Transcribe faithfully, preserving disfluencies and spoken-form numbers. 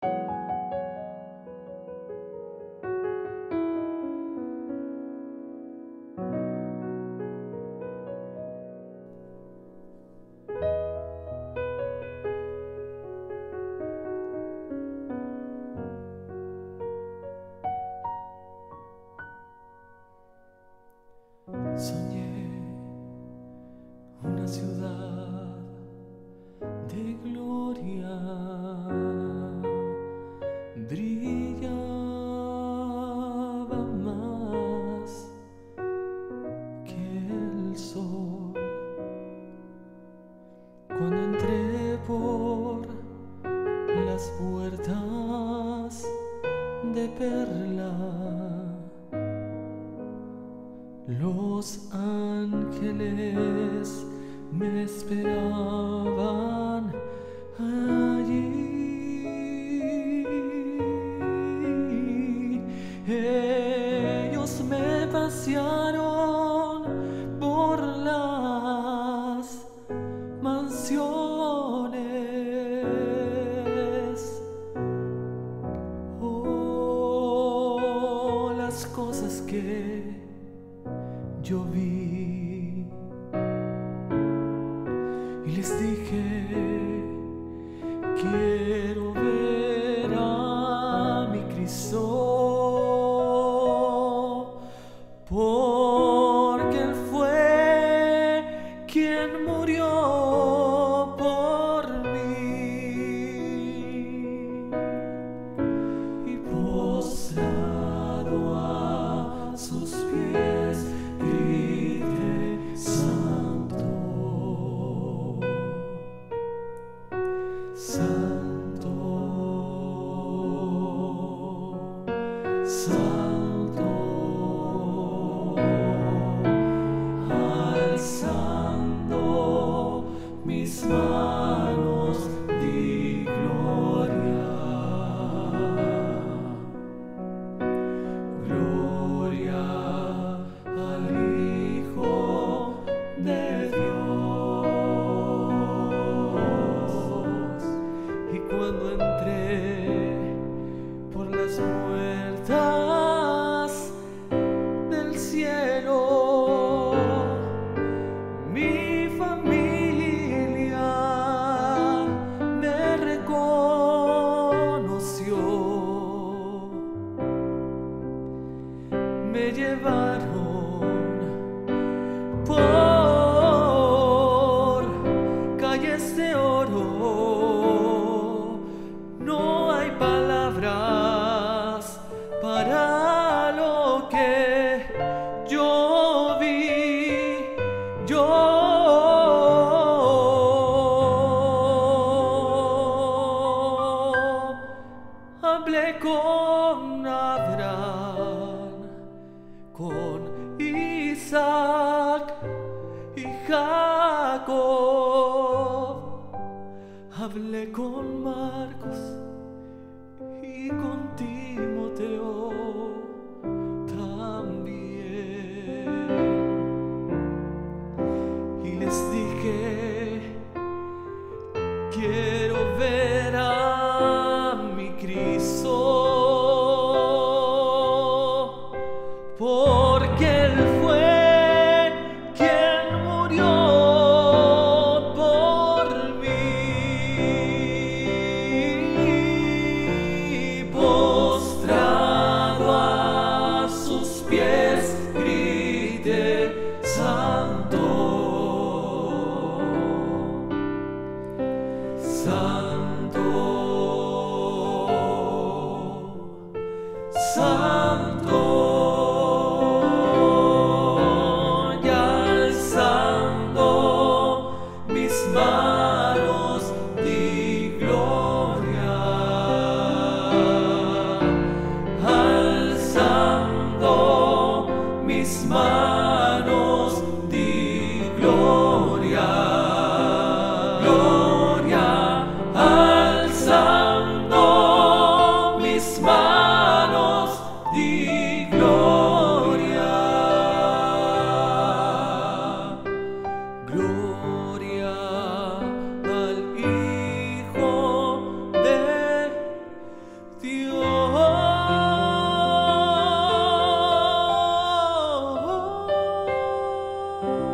Soñé una ciudad de gloria, brillaba más que el sol. Cuando entré por las puertas de perla, los ángeles me esperaban allí. Ellos me pasearon por las mansiones. Oh, las cosas que yo vi, y les dije: quiero ver a mi Cristo, porque Él fue quien murió por mí. Y postrado a sus pies grité: Santo, Santo, Santo, alzando mis manos di gloria, gloria al Hijo de Dios. Y cuando entré por las puertas del cielo, mi familia me reconoció. Me llevaron por calles de oro. No hay palabras para lo que yo vi. Yo hablé con Abraham, con Isaac y Jacob. Hablé con Marcos y con Timoteo también. Y les dije: quiero ver a mi Cristo, porque Él fue quien murió por mí. Él